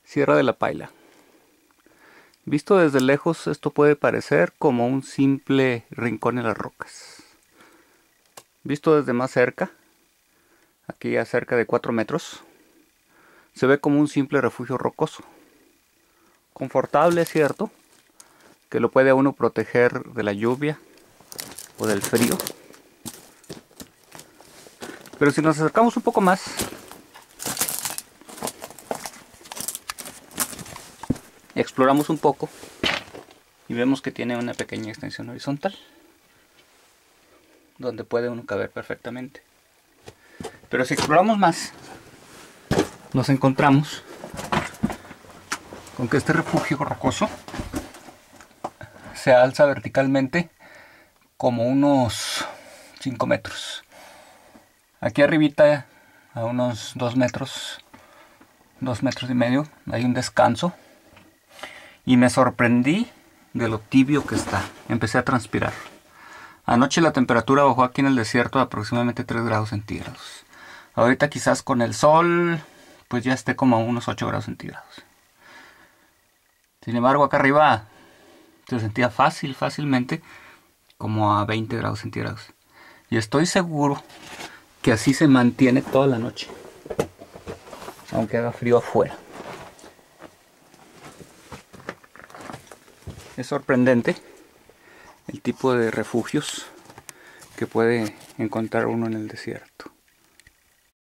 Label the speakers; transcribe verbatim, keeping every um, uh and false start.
Speaker 1: Sierra de la Paila. Visto desde lejos, esto puede parecer como un simple rincón en las rocas. Visto desde más cerca, aquí a cerca de cuatro metros, se ve como un simple refugio rocoso. Confortable, es cierto, que lo puede a uno proteger de la lluvia o del frío. Pero si nos acercamos un poco más, exploramos un poco y vemos que tiene una pequeña extensión horizontal donde puede uno caber perfectamente. Pero si exploramos más, nos encontramos con que este refugio rocoso se alza verticalmente como unos cinco metros. Aquí arribita, a unos dos metros, dos metros y medio, hay un descanso. Y me sorprendí de lo tibio que está. Empecé a transpirar. Anoche la temperatura bajó aquí en el desierto a aproximadamente tres grados centígrados. Ahorita quizás con el sol, pues ya esté como a unos ocho grados centígrados. Sin embargo, acá arriba se sentía fácil, fácilmente, como a veinte grados centígrados. Y estoy seguro que así se mantiene toda la noche, aunque haga frío afuera. Es sorprendente el tipo de refugios que puede encontrar uno en el desierto.